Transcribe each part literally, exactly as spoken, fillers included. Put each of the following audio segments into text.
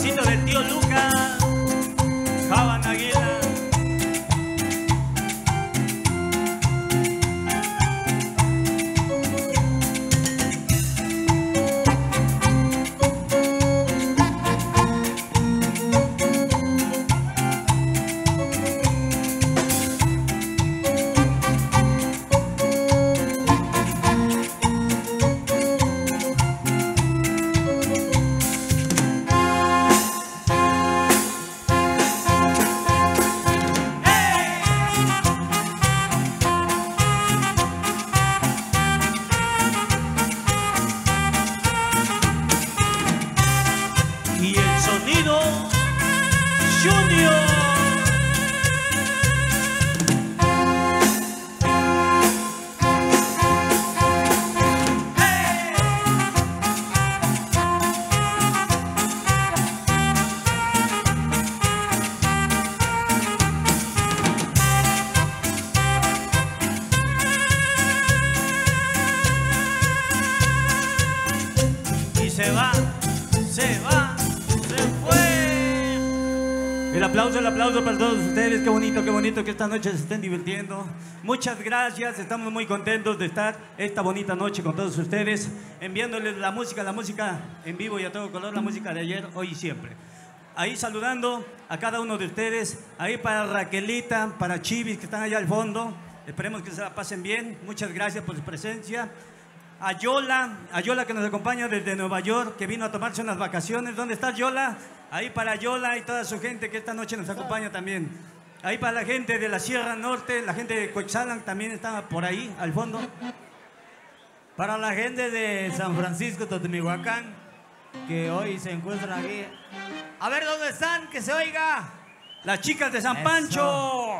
pasito del tío Lucas, Javan Aguila. Se va, se va, se fue. El aplauso, el aplauso para todos ustedes. Qué bonito, qué bonito que esta noche se estén divirtiendo. Muchas gracias, estamos muy contentos de estar esta bonita noche con todos ustedes, enviándoles la música, la música en vivo y a todo color, la música de ayer, hoy y siempre. Ahí saludando a cada uno de ustedes, ahí para Raquelita, para Chivis que están allá al fondo. Esperemos que se la pasen bien. Muchas gracias por su presencia. A Yola, a Yola que nos acompaña desde Nueva York, que vino a tomarse unas vacaciones. ¿Dónde está Yola? Ahí para Yola y toda su gente que esta noche nos acompaña también. Ahí para la gente de la Sierra Norte, la gente de Coetzalan también está por ahí, al fondo. Para la gente de San Francisco, Totimihuacán, que hoy se encuentran aquí. A ver, ¿dónde están? Que se oiga. Las chicas de San Pancho.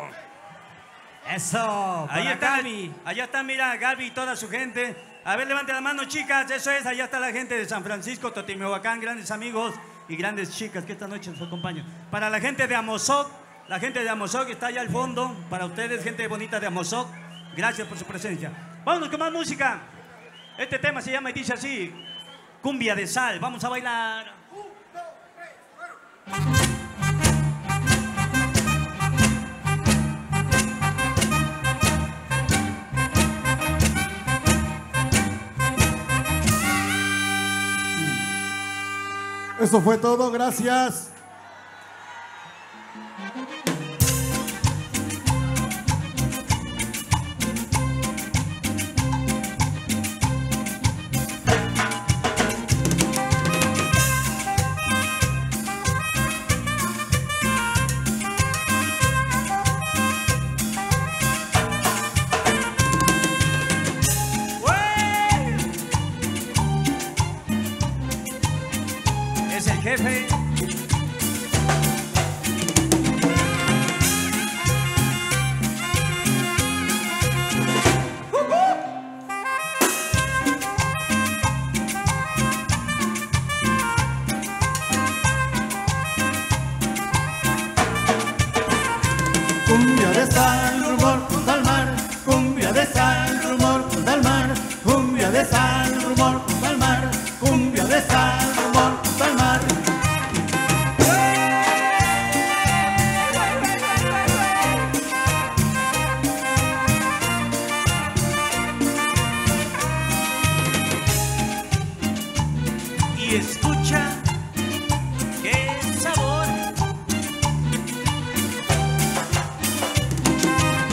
Eso, ahí está Gaby. Allá está, mira, Gaby y toda su gente. A ver, levante la mano, chicas. Eso es, allá está la gente de San Francisco, Totimihuacán, grandes amigos y grandes chicas que esta noche nos acompañan. Para la gente de Amozoc, la gente de Amozoc está allá al fondo. Para ustedes, gente bonita de Amozoc, gracias por su presencia. Vámonos con más música. Este tema se llama y dice así: Cumbia de Sal. Vamos a bailar. Un, dos, tres, cuatro. Eso fue todo, gracias. Es el jefe. Cumbia de sal, rumor junto al mar. Cumbia de sal, rumor junto al mar. Cumbia de sal, rumor junto al mar. Cumbia de sal, rumor junto al mar. Y escucha qué sabor.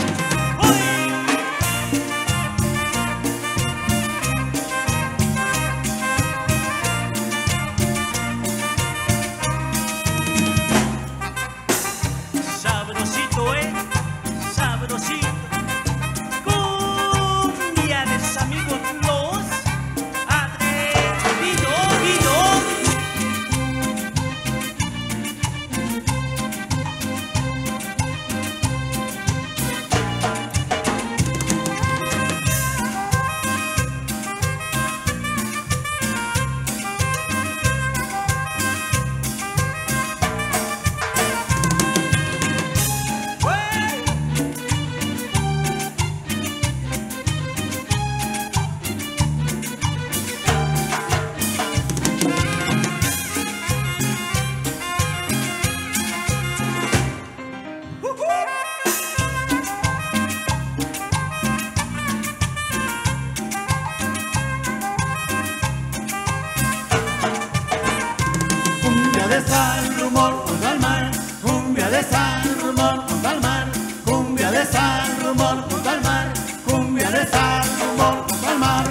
sal, rumor junto al mar. Cumbia de sal, rumor junto al mar. Cumbia de sal, rumor junto al mar. Cumbia de sal, rumor junto al mar.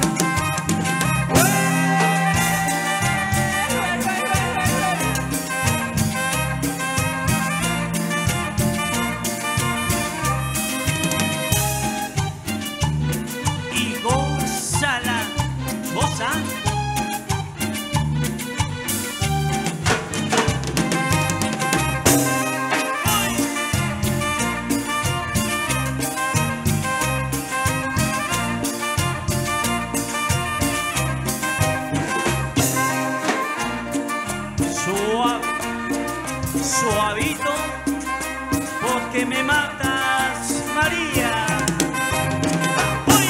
Y gózala, goza. Suavito, porque me matas, María. ¡Uy!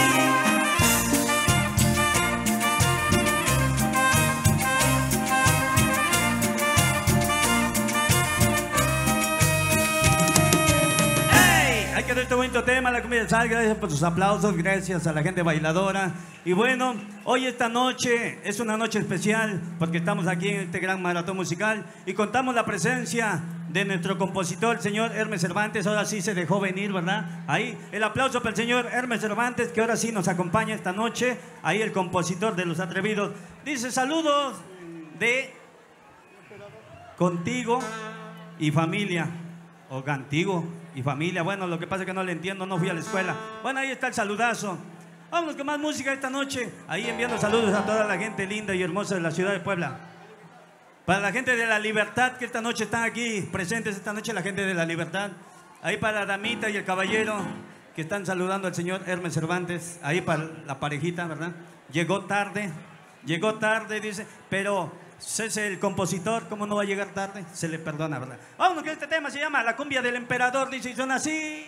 ¡Ey! Hay que dar este bonito tema, la cumbia de sal. Gracias por sus aplausos, gracias a la gente bailadora. Y bueno, hoy esta noche es una noche especial porque estamos aquí en este gran maratón musical y contamos la presencia de nuestro compositor, el señor Hermes Cervantes. Ahora sí se dejó venir, ¿verdad? Ahí, el aplauso para el señor Hermes Cervantes, que ahora sí nos acompaña esta noche. Ahí el compositor de Los Atrevidos. Dice, saludos de contigo y familia. O contigo y familia. Bueno, lo que pasa es que no le entiendo, no fui a la escuela. Bueno, ahí está el saludazo. Vámonos con más música esta noche. Ahí enviando saludos a toda la gente linda y hermosa de la ciudad de Puebla. Para la gente de La Libertad, que esta noche están aquí presentes, esta noche la gente de La Libertad. Ahí para la damita y el caballero que están saludando al señor Hermes Cervantes. Ahí para la parejita, ¿verdad? Llegó tarde, llegó tarde, dice, pero es el compositor, ¿cómo no va a llegar tarde? Se le perdona, ¿verdad? Vámonos, que este tema se llama La Cumbia del Emperador, dice, y suena así.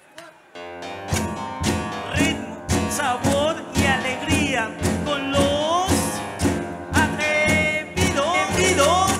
Ritmo, sabor y alegría con los atrevidos. atrevidos.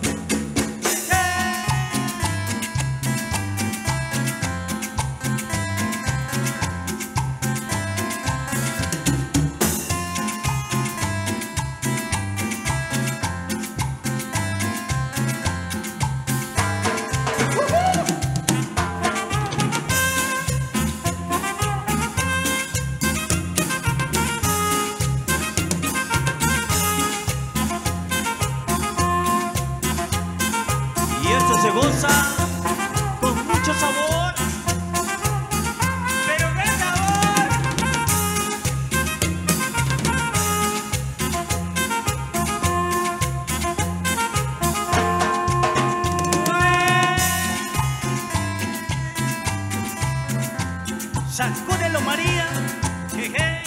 Se goza con mucho sabor, pero qué sabor. Sacúdelo, María. Jeje.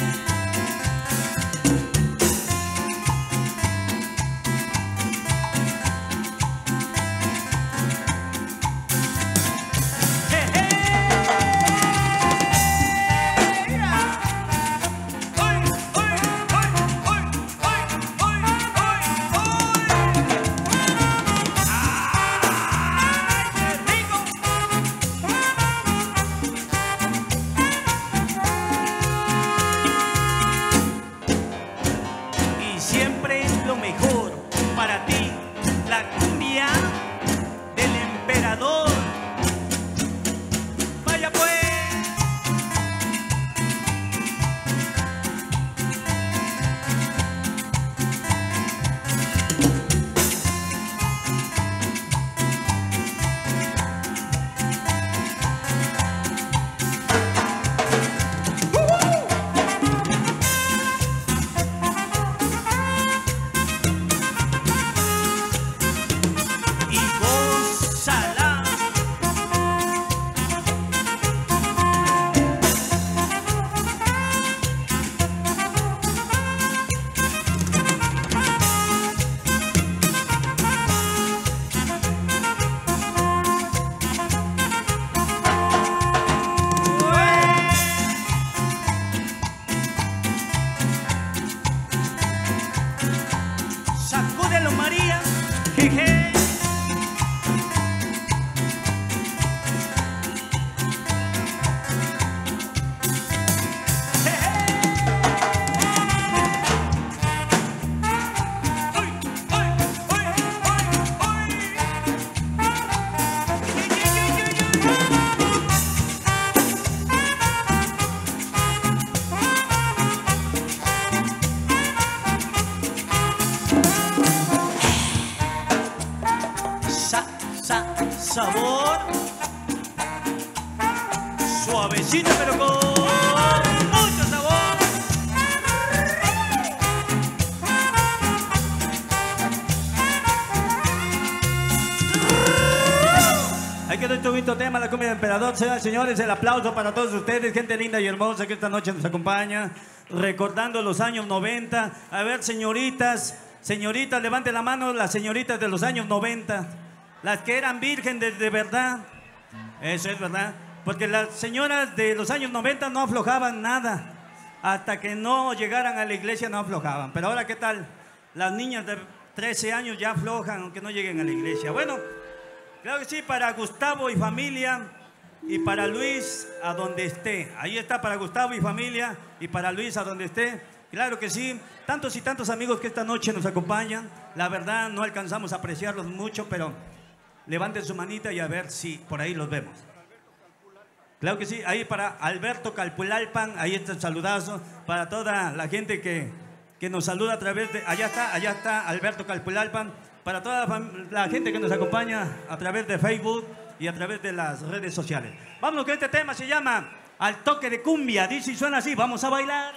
Sa sabor. Suavecito pero con mucho sabor. Hay que dar un bonito tema, la cumbia del emperador. Señoras y señores, el aplauso para todos ustedes, gente linda y hermosa que esta noche nos acompaña, recordando los años noventa. A ver, señoritas, señoritas, levanten la mano, las señoritas de los años noventa, las que eran vírgenes de verdad. Eso es verdad, porque las señoras de los años noventa no aflojaban nada. Hasta que no llegaran a la iglesia no aflojaban. Pero ahora, ¿qué tal? Las niñas de trece años ya aflojan, aunque no lleguen a la iglesia. Bueno, claro que sí, para Gustavo y familia, y para Luis a donde esté. Ahí está para Gustavo y familia, y para Luis a donde esté. Claro que sí, tantos y tantos amigos que esta noche nos acompañan. La verdad no alcanzamos a apreciarlos mucho, pero levanten su manita y a ver si por ahí los vemos. Claro que sí, ahí para Alberto Calpulalpan, ahí está el saludazo. Para toda la gente que, que nos saluda a través de... Allá está, allá está Alberto Calpulalpan. Para toda la, la gente que nos acompaña a través de Facebook y a través de las redes sociales. Vámonos con este tema, se llama Al Toque de Cumbia. Dice y suena así, vamos a bailar.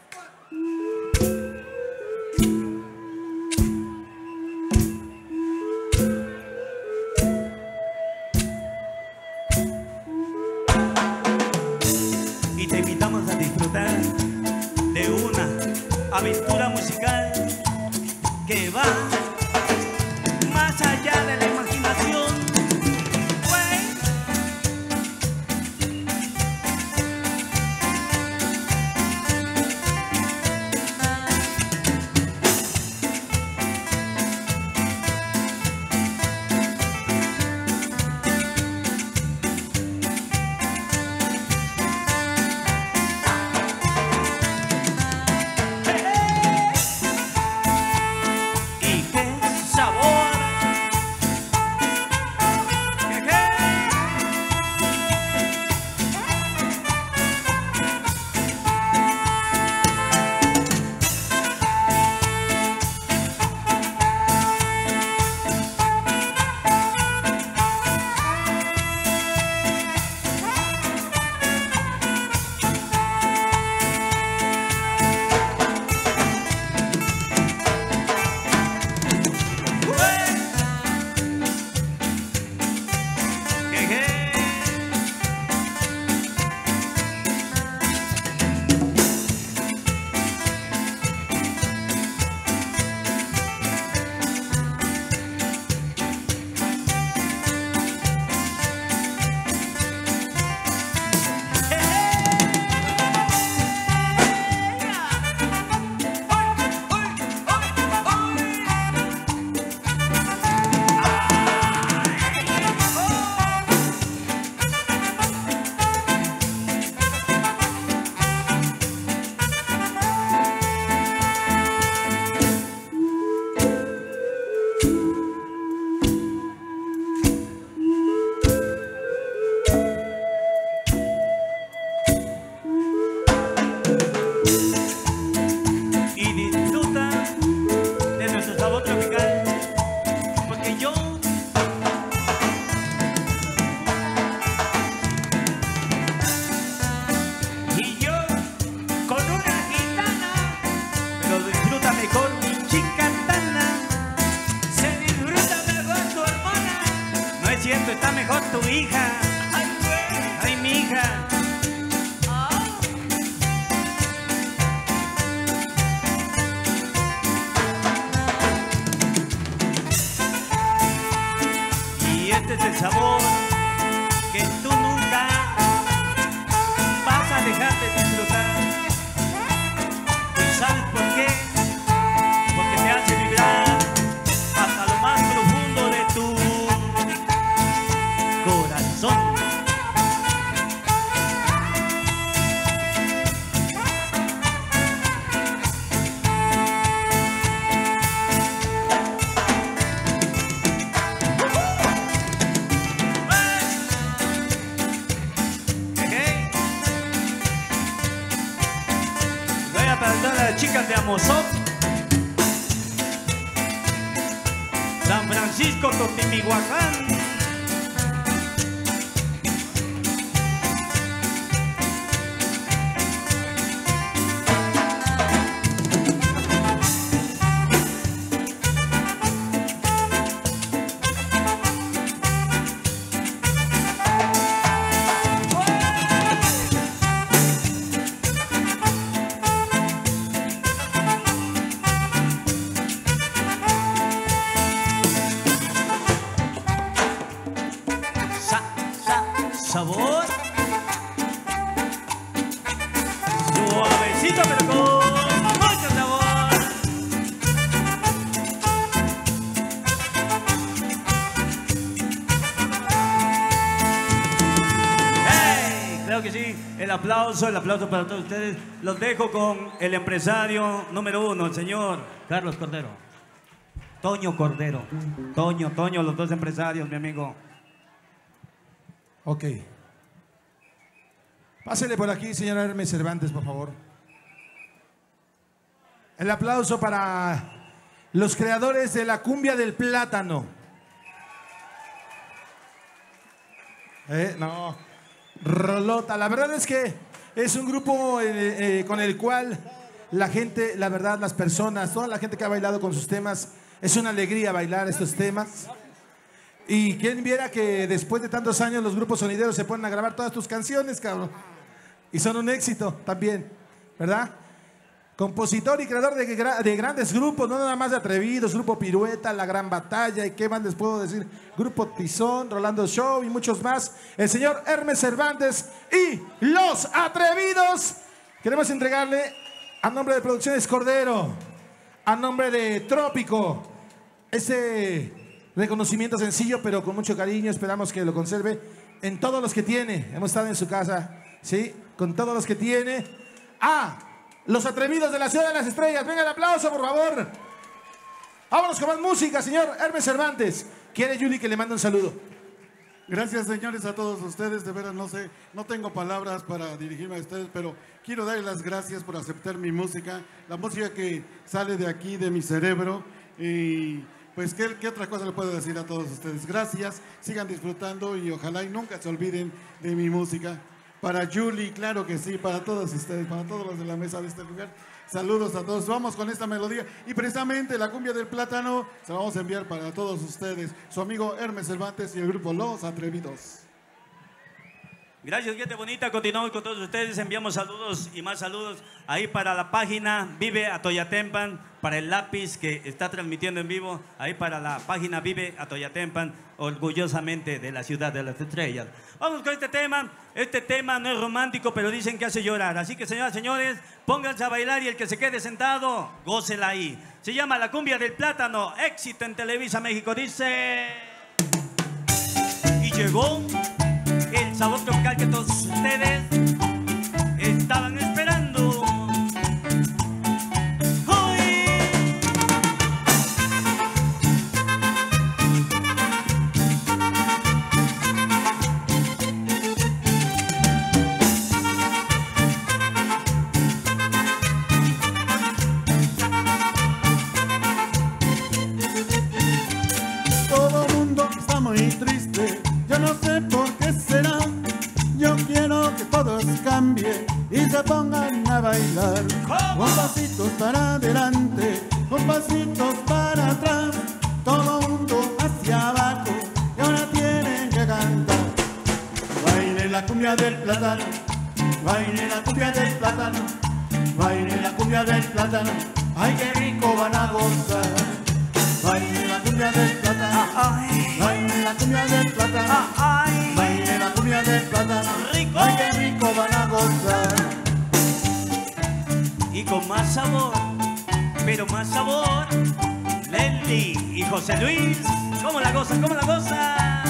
Y te invitamos a disfrutar de una aventura musical que va más allá de la imaginación. Está mejor tu hija. Ay, ay, mi hija. Oh. Y este es el sabor que tú nunca vas a dejar de disfrutar. ¿Y sabes por qué? Porque te hace vibrar hasta lo más profundo de tu corazón. Voy a presentar a las chicas de Amosop, San Francisco, Totimihuacán. sabor. Suavecito pero con mucho sabor. ¡Hey! Creo que sí. El aplauso, el aplauso para todos ustedes. Los dejo con el empresario número uno, el señor Carlos Cordero. Toño Cordero. Toño, Toño, los dos empresarios, mi amigo. Ok. Pásele por aquí, señor Hermes Cervantes, por favor. El aplauso para los creadores de la cumbia del plátano. Eh, no, rolota. La verdad es que es un grupo eh, eh, con el cual la gente, la verdad, las personas, toda la gente que ha bailado con sus temas, es una alegría bailar estos temas. Y quién viera que después de tantos años los grupos sonideros se ponen a grabar todas tus canciones, cabrón. Y son un éxito también, ¿verdad? Compositor y creador de, de grandes grupos, no nada más de Atrevidos, Grupo Pirueta, La Gran Batalla, y qué más les puedo decir, Grupo Tizón, Rolando Show y muchos más. El señor Hermes Cervantes y Los Atrevidos. Queremos entregarle a nombre de Producciones Cordero, a nombre de Trópico, ese reconocimiento sencillo pero con mucho cariño. Esperamos que lo conserve en todos los que tiene. Hemos estado en su casa, ¿sí? Con todos los que tiene. A Los Atrevidos de la Ciudad de las Estrellas. Venga el aplauso, por favor. Vámonos con más música, señor Hermes Cervantes. ¿Quiere Yuli que le mande un saludo? Gracias, señores, a todos ustedes. De veras, no sé, no tengo palabras para dirigirme a ustedes, pero quiero darles las gracias por aceptar mi música, la música que sale de aquí, de mi cerebro. Y pues, ¿qué, qué otra cosa le puedo decir a todos ustedes? Gracias, sigan disfrutando y ojalá y nunca se olviden de mi música. Para Yuli, claro que sí, para todos ustedes, para todos los de la mesa de este lugar. Saludos a todos. Vamos con esta melodía. Y precisamente la cumbia del plátano se la vamos a enviar para todos ustedes. Su amigo Hermes Cervantes y el grupo Los Atrevidos. Gracias, gente bonita. Continuamos con todos ustedes. Enviamos saludos y más saludos ahí para la página Vive Atoyatempan, para el lápiz que está transmitiendo en vivo, ahí para la página Vive Atoyatempan, orgullosamente de la ciudad de las estrellas. Vamos con este tema. Este tema no es romántico, pero dicen que hace llorar. Así que, señoras y señores, pónganse a bailar y el que se quede sentado, gócela ahí. Se llama La Cumbia del Plátano, éxito en Televisa México. Dice... Y llegó el sabor tropical que todos ustedes estaban esperando. ¡Hoy! Todo el mundo está muy triste, yo no sé por qué será. Yo quiero que todos cambien y se pongan a bailar. Con pasitos para adelante, con pasitos para atrás. Todo el mundo hacia abajo y ahora tienen que cantar. Baile la cumbia del plátano, baile la cumbia del plátano, baile la cumbia del plátano. Ay, qué rico van a gozar. Baile la cumbia del plátano, baile la cumbia del plátano, baile la cumbia del plátano, Rico. ay qué rico van a gozar. Y con más sabor, pero más sabor, Leslie y José Luis. ¿Cómo la gozan? ¿Cómo la gozan?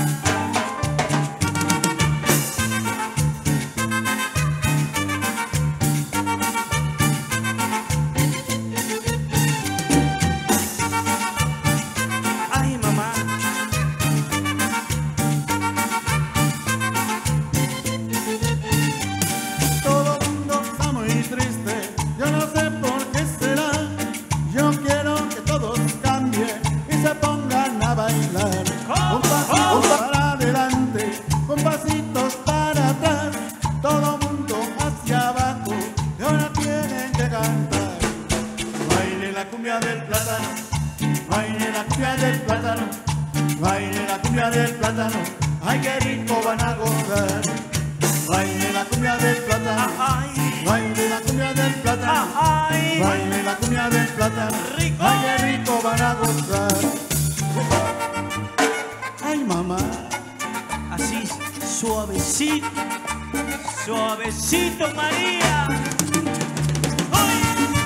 Baile la cumbia del plátano, ay qué rico van a gozar. Baile la cumbia del plátano, baile la cumbia del plátano, baile la cumbia del plátano, ay qué rico van a gozar. Ay mamá. Así Suavecito, suavecito, María. ¡Ay!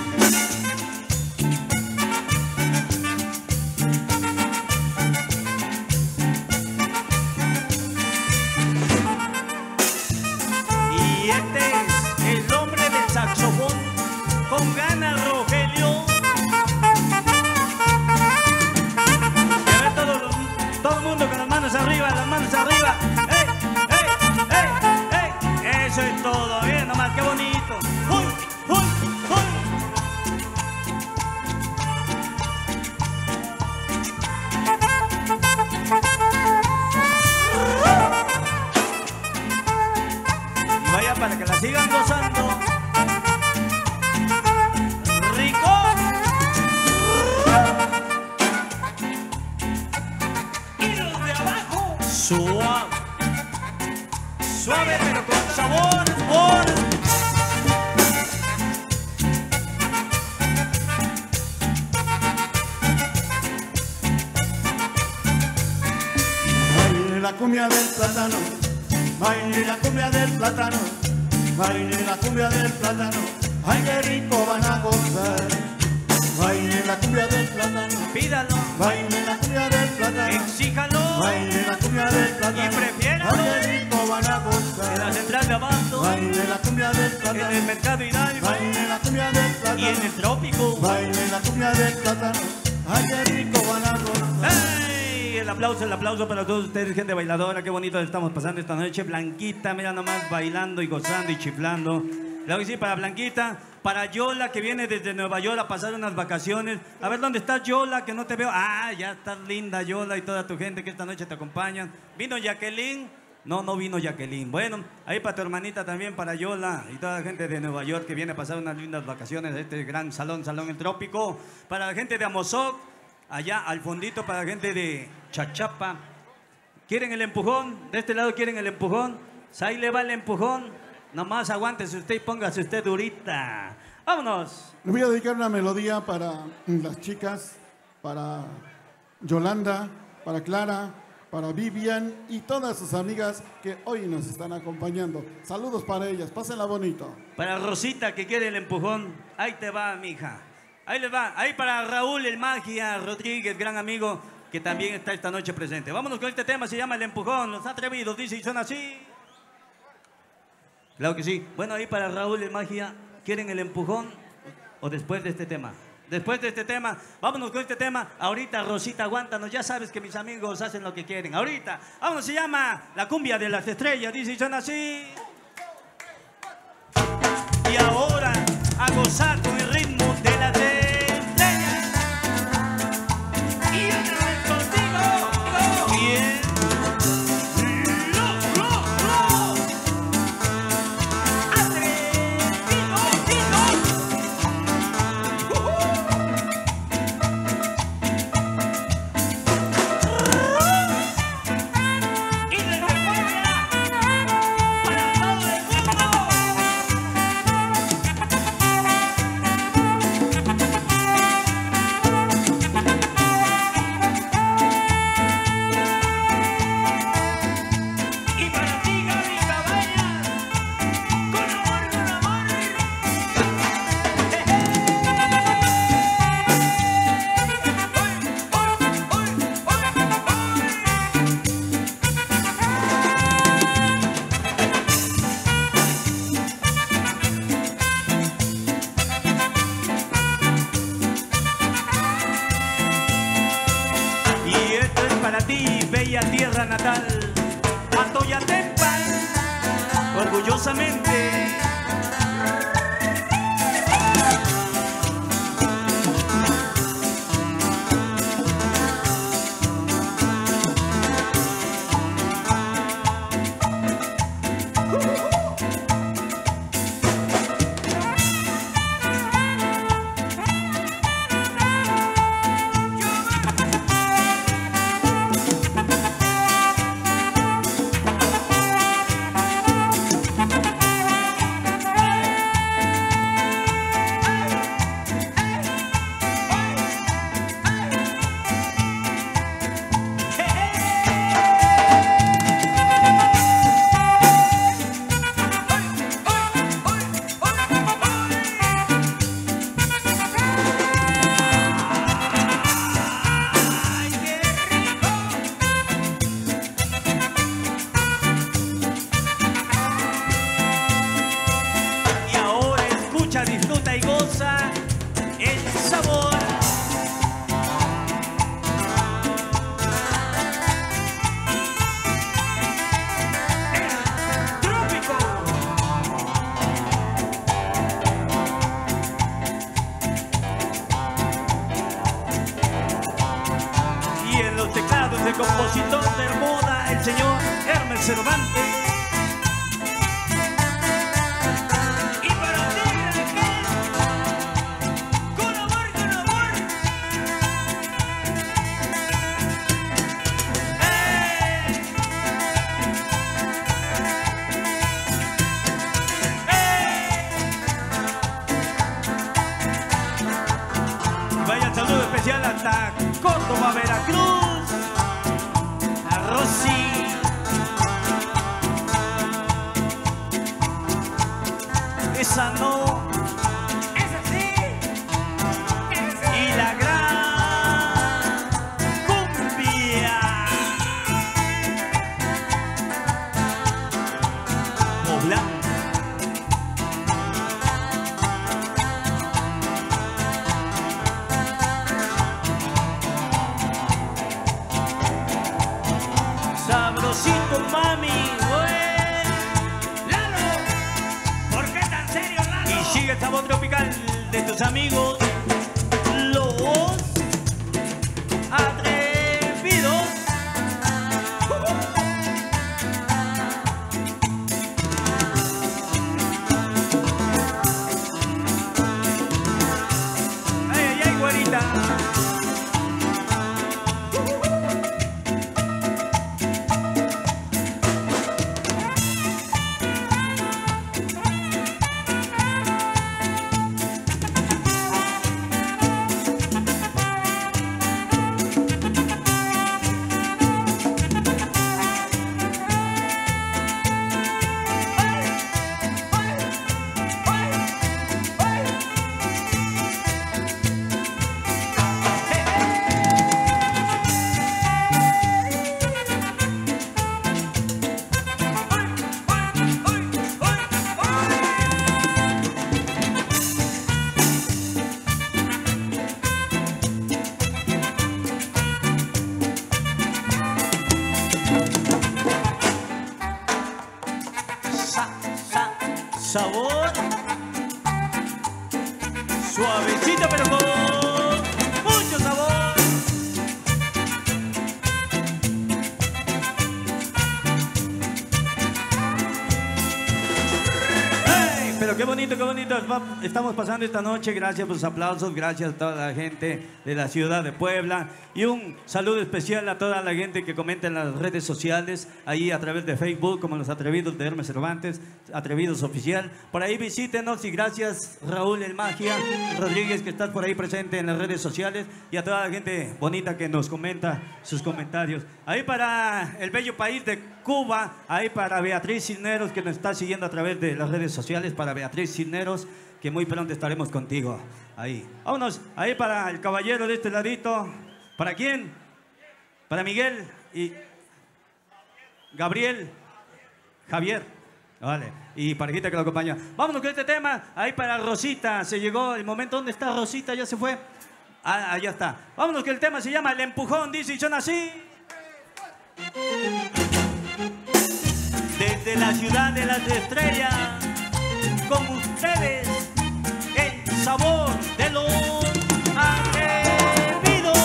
Y este es el hombre del saxofón, con ganas, Rogelio. Y a ver todo, todo el mundo con las manos arriba, las manos arriba. ¡Ey! Eso es todo, bien, nomás, qué bonito. ¡Uy, uy, uy! Y vaya para que la sigan gozando. ¡Rico! Y los de abajo, suave. Suave, pero con sabor, sabor. Baile la cumbia del plátano, baile la cumbia del plátano, baile la cumbia del plátano, ay qué rico van a gozar. Baile la cumbia del plátano, Pídalo, baile la cumbia del plátano, exíjalo baile la cumbia del plátano, y prefiéralo. ay qué rico van a En la gozar. central de abasto, Baile la cumbia del en plátano, el mercado Hidalgo baile la cumbia del y plátano, en el trópico. baile la cumbia del plátano, ay qué rico van a gozar. ¡Ey! El aplauso, el aplauso para todos ustedes, gente bailadora. Qué bonito estamos pasando esta noche. Blanquita, mira nomás, bailando y gozando y chiflando. Claro que sí, para Blanquita, para Yola, que viene desde Nueva York a pasar unas vacaciones. A ver, ¿dónde está Yola? Que no te veo. Ah, ya estás linda, Yola, y toda tu gente que esta noche te acompañan. ¿Vino Jacqueline? No, no vino Jacqueline. Bueno, ahí para tu hermanita también, para Yola y toda la gente de Nueva York que viene a pasar unas lindas vacaciones a este gran salón, Salón El Trópico. Para la gente de Amozoc, allá al fondito, para la gente de Chachapa. ¿Quieren el empujón? De este lado quieren el empujón. Ahí le va el empujón. Nomás aguántese usted y póngase usted durita. ¡Vámonos! Le voy a dedicar una melodía para las chicas, para Yolanda, para Clara, para Vivian y todas sus amigas que hoy nos están acompañando. Saludos para ellas, pásenla bonito. Para Rosita que quiere el empujón. Ahí te va, mija. Ahí les va. Ahí para Raúl, el Magia Rodríguez, gran amigo, que también está esta noche presente. Vámonos con este tema, se llama El Empujón. Los Atrevidos, dice y suena así. Claro que sí. Bueno, ahí para Raúl, el Magia, ¿quieren el empujón o después de este tema? Después de este tema, vámonos con este tema. Ahorita, Rosita, aguántanos. Ya sabes que mis amigos hacen lo que quieren. Ahorita, vámonos, se llama La Cumbia de las Estrellas, dice y suena así. Y ahora, a gozar con el ritmo de las estrellas. Y otra vez contigo. Bien. Tierra natal, Atoyatempan, orgullosamente. Hermes Cervantes. Y para ti, con amor, con amor. ¡Eh! ¡Eh! Vaya el saludo especial hasta Córdoba, Veracruz. A Rosy. Esa no. Esa sí. Esa. Y la gran cumbia. Poblán. Sabrosito, mami, güey. Lalo, ¿por qué tan serio, Lalo? Y sigue el sabor tropical de tus amigos, los atrevidos. Ay, ay, ay, güerita. Sabor suavecito pero con mucho sabor. ¡Hey! Pero qué bonito, qué bonito estamos pasando esta noche. Gracias por sus aplausos, gracias a toda la gente de la ciudad de Puebla. Y un saludo especial a toda la gente que comenta en las redes sociales, ahí a través de Facebook, como Los Atrevidos de Hermes Cervantes, Atrevidos Oficial. Por ahí visítenos y gracias Raúl El Magia Rodríguez, que estás por ahí presente en las redes sociales, y a toda la gente bonita que nos comenta sus comentarios. Ahí para el bello país de Cuba, ahí para Beatriz Cisneros, que nos está siguiendo a través de las redes sociales, para Beatriz Cisneros, que muy pronto estaremos contigo. Ahí. Vámonos, ahí para el caballero de este ladito. ¿Para quién? Para Miguel y Gabriel, Javier, vale, y parejita que lo acompaña. Vámonos con este tema, ahí para Rosita, se llegó el momento. ¿Dónde está Rosita? ¿Ya se fue? Ah, allá está. Vámonos que el tema se llama El Empujón, dice y son así. Desde la ciudad de las estrellas, con ustedes, el sabor de los atrevidos.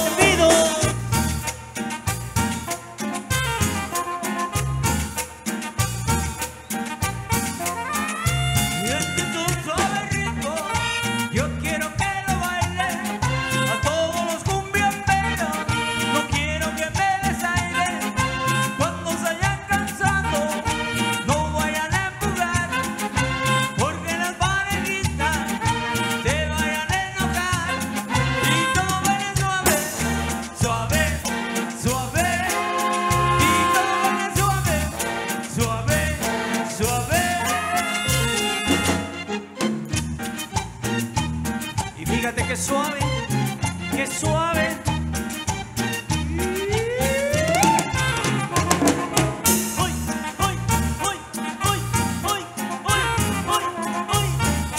Y este es un suave ritmo, yo quiero que lo bailen a todos los cumbiamberos. No quiero que me desairen cuando se vayan cansando. No vayan a empujar, porque las parejitas se vayan a enojar. Y todo baile suave, suave, suave. Y todo baile suave, suave, suave. Y fíjate que suave, que suave. Hoy, hoy, hoy, hoy, hoy, hoy, hoy, hoy.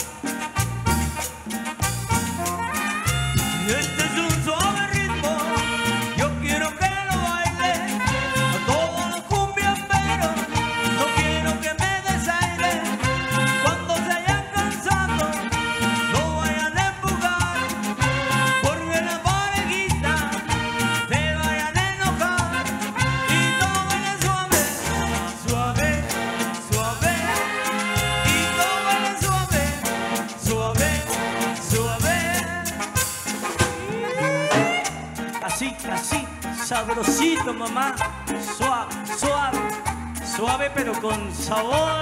Este es un suave ritmo, yo quiero que lo bailen a todos los cumbiamberos. No quiero que me desairen cuando se vayan cansando. No vayan a empujar, sabrosito, mamá. Suave, suave, suave pero con sabor.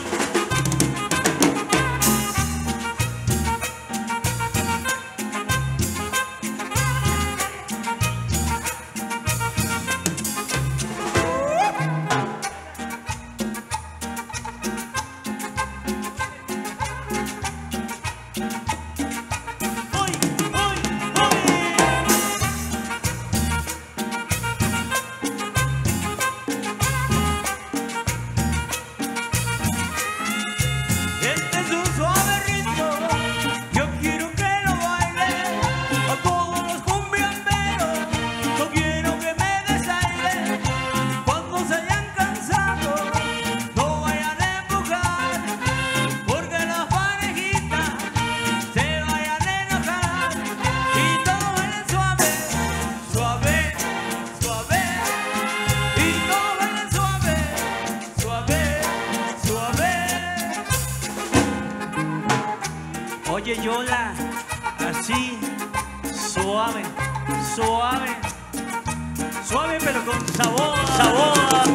Oye, Yola, así, suave, suave, suave pero con sabor, sabor.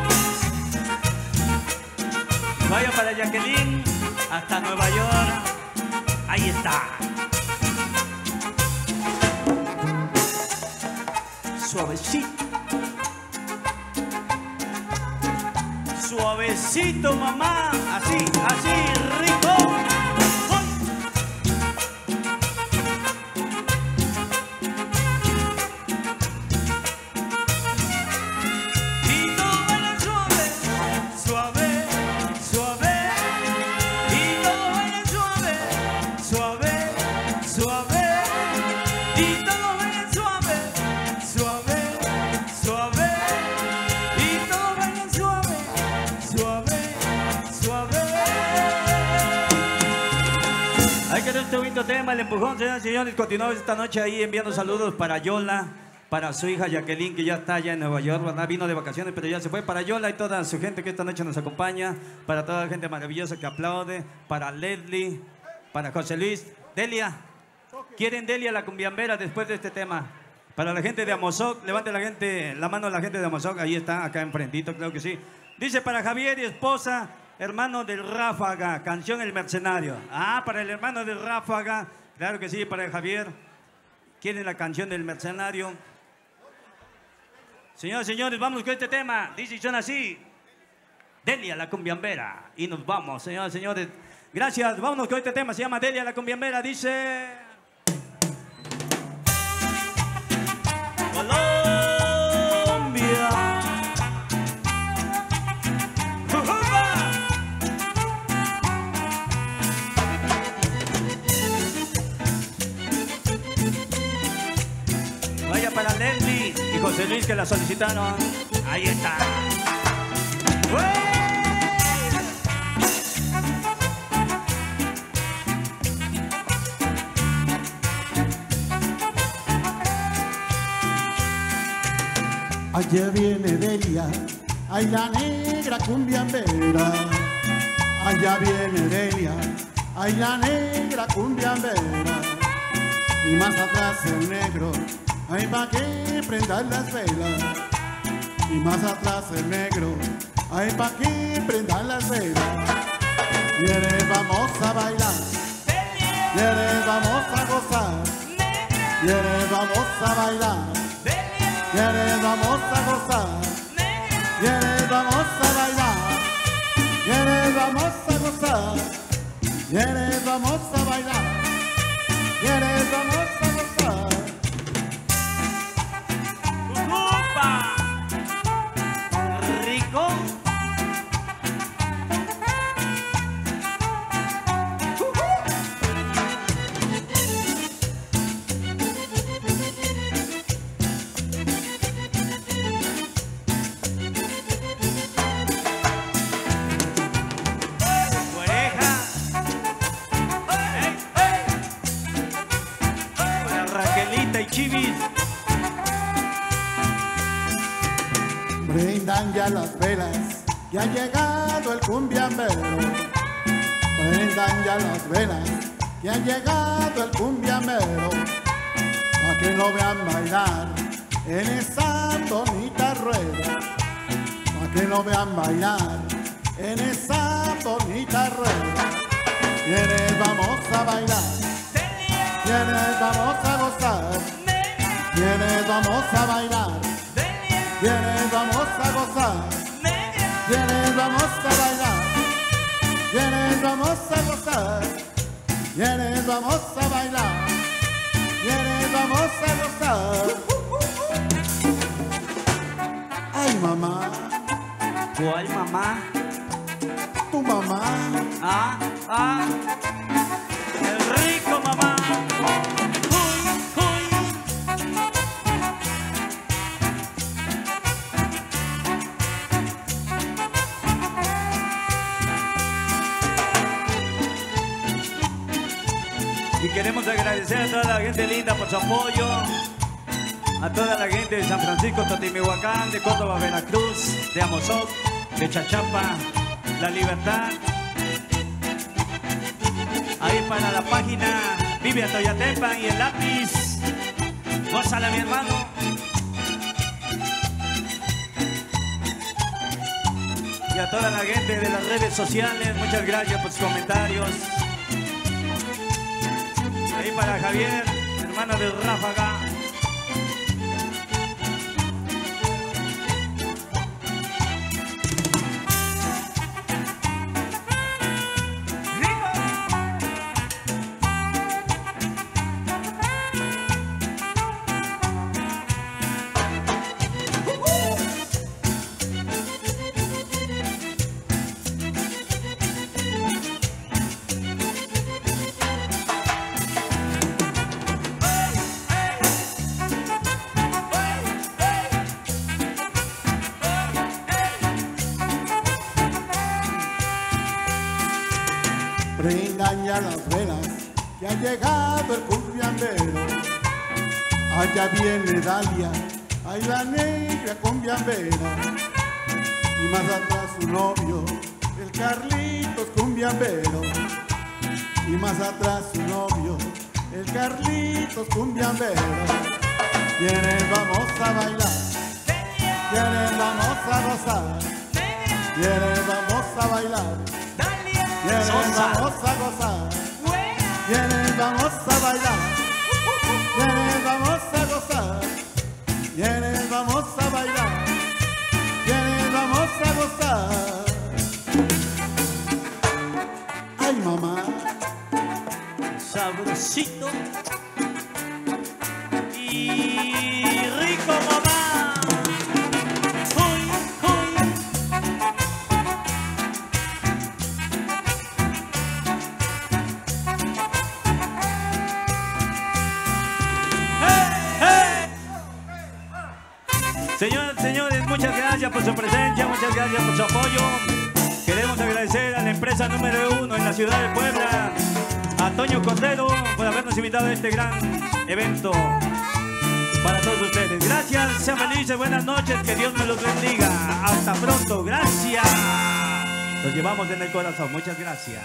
Vaya para Jacqueline, hasta Nueva York, ahí está. Suavecito, suavecito, mamá, así, así, rico. Hay que dar este bonito tema, el empujón, señoras y señores. Continuamos esta noche ahí enviando saludos para Yola, para su hija Jacqueline, que ya está allá en Nueva York, ¿verdad? Vino de vacaciones, pero ya se fue. Para Yola y toda su gente que esta noche nos acompaña, para toda la gente maravillosa que aplaude, para Leslie, para José Luis. Delia, ¿quieren Delia la cumbiambera después de este tema? Para la gente de Amozoc, levante la gente, la mano a la gente de Amozoc, ahí está, acá enfrentito, creo que sí. Dice para Javier y esposa, hermano del Ráfaga, canción El Mercenario. Ah, para el hermano del Ráfaga, claro que sí, para el Javier. ¿Quieren la canción del Mercenario? Señoras y señores, vamos con este tema. Dice y suena así. Delia la cumbiambera. Y nos vamos, señoras y señores. Gracias, vámonos con este tema. Se llama Delia la cumbiambera. Dice... Colombia. Vaya para Leslie y José Luis que la solicitaron. Ahí está. ¡Uy! Allá viene Delia, ay la negra cumbiambera. Allá viene Delia, ay la negra cumbiambera. Y más atrás el negro, ay pa' que prendan las velas. Y más atrás el negro, ay pa' que prendan las velas. Quieres vamos a bailar, quieres vamos a gozar, quieres vamos a bailar. Quieres vamos a gozar, quieres vamos a bailar, quieres vamos a gozar, quieres vamos a bailar, quieres vamos a gozar. ¡Opa! Rico. Chivis. Brindan ya las velas, ya ha llegado el cumbiambero. Brindan ya las velas, ya ha llegado el cumbiambero. Pa' que lo vean bailar en esa bonita rueda, para que lo vean bailar, en esa bonita rueda. ¿Quiénes vamos a bailar? ¿Quiénes vamos a gozar? ¿Quiénes vamos a bailar? ¿Quiénes vamos a gozar? ¿Quiénes vamos a bailar? ¿Quiénes vamos a gozar? ¿Quiénes vamos a bailar? ¿Quiénes vamos a gozar? Ay, mamá. ¿Cuál mamá? Tu mamá. Ah, ah. El rico mamá. Uy, uy. Y queremos agradecer a toda la gente linda por su apoyo, a toda la gente de San Francisco, Totimihuacán, de Córdoba, Veracruz, de Amozoc, de Chachapa, La Libertad. Ahí para la página Vive a Toyatepan y el lápiz. Gózala, mi hermano. Y a toda la gente de las redes sociales, muchas gracias por sus comentarios. Ahí para Javier, hermano de Ráfaga. Prendan ya las velas, que ha llegado el cumbiambero. Allá viene Dalia, ahí la negra cumbiambera. Y más atrás su novio, el Carlitos cumbiambero. Y más atrás su novio, el Carlitos cumbiambero. ¿Quiénes vamos a bailar? ¿Quiénes vamos a gozar? ¿Quiénes vamos a bailar? ¿Quiénes vamos a gozar? ¿Quiénes vamos a bailar? ¿Quiénes vamos a gozar? ¿Quiénes vamos a bailar? ¿Quiénes vamos a gozar? Ay, mamá. Sabrosito y rico, mamá. Uy, uy. Señoras y señores, muchas gracias por su presencia, muchas gracias por su apoyo. Queremos agradecer a la empresa número uno en la ciudad de Puebla, a Toño Cordero, por habernos invitado a este gran evento para todos ustedes. Gracias, sean felices, buenas noches, que Dios me los bendiga. Hasta pronto, gracias. Los llevamos en el corazón, muchas gracias.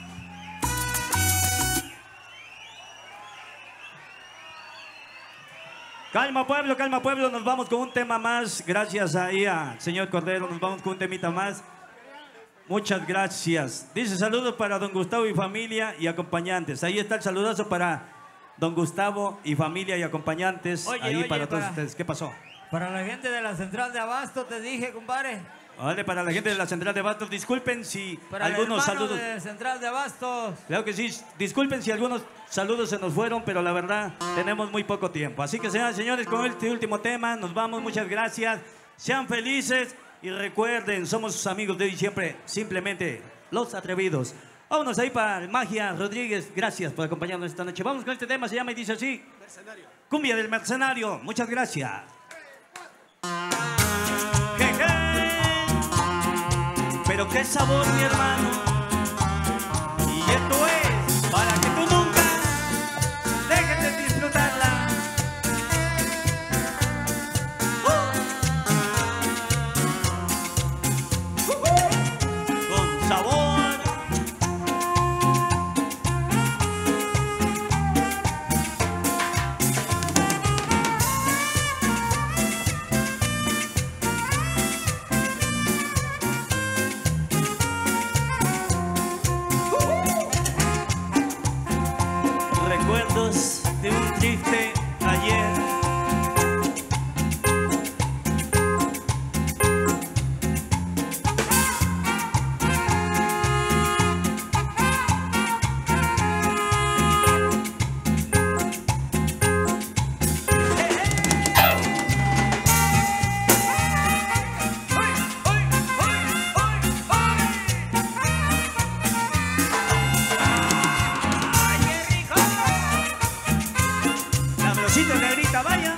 Calma pueblo, calma pueblo, nos vamos con un tema más. Gracias ahí al señor Cordero, nos vamos con un temita más. Muchas gracias. Dice saludos para don Gustavo y familia y acompañantes. Ahí está el saludazo para don Gustavo y familia y acompañantes. Oye, ahí oye, para todos para- ustedes. ¿Qué pasó? Para la gente de la central de Abasto te dije, compadre. Vale, para la gente de la Central de Bastos, disculpen si Para algunos el hermano saludos... de central de Abastos. Claro que sí, disculpen si algunos saludos se nos fueron, pero la verdad tenemos muy poco tiempo. Así que señoras y señores, con este último tema nos vamos, muchas gracias. Sean felices y recuerden, somos sus amigos de diciembre, simplemente los atrevidos. Vámonos ahí para Magia Rodríguez, gracias por acompañarnos esta noche. Vamos con este tema, se llama y dice así. Mercenario. Cumbia del Mercenario, muchas gracias. Jeje. Pero qué sabor, mi hermano. Y esto es para que tú nunca dejes de disfrutarla. Uh. Uh, uh. Con sabor. de un triste ayer. Negrita, vaya.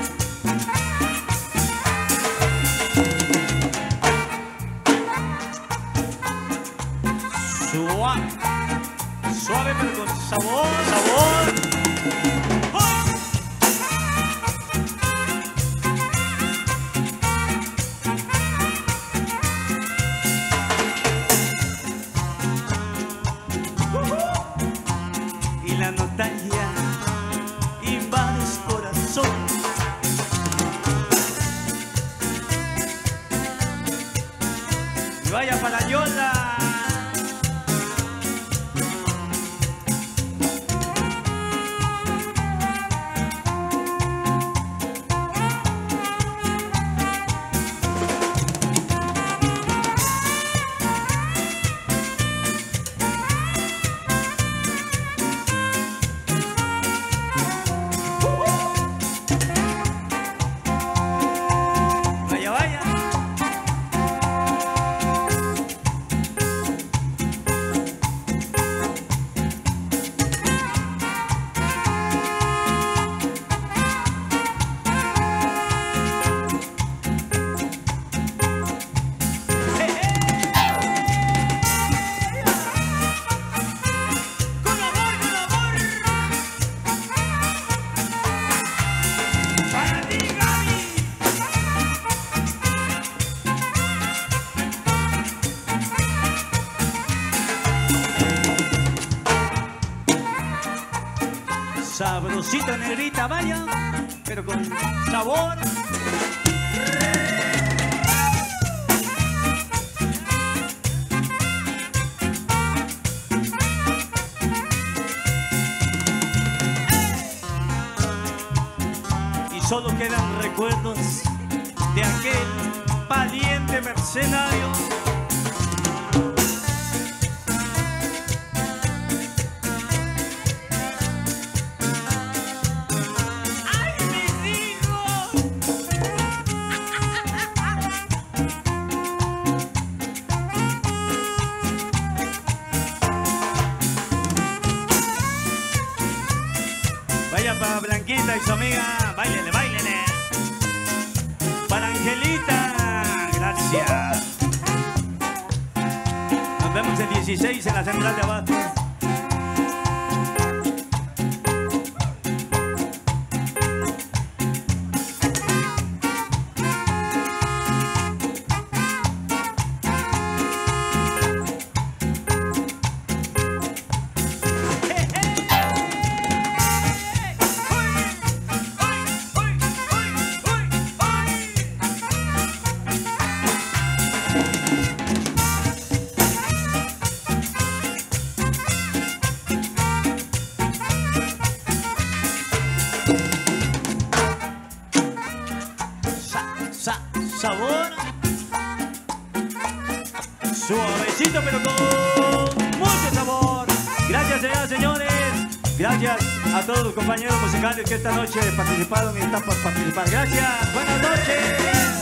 Suave, suave pero con sabor, sabor. Y la nostalgia invade su corazón. Y vaya para Yola. Sabrosita negrita, vaya, pero con sabor. Y solo quedan recuerdos de aquel valiente mercenario. Vaya para Blanquita y su amiga, báilele, báilele. Para Angelita, gracias. Nos vemos el dieciséis en la central de abajo. Sa sabor suavecito pero con mucho sabor. Gracias, señoras y señores. Gracias a todos los compañeros musicales que esta noche participaron y están por participar. Gracias, buenas noches.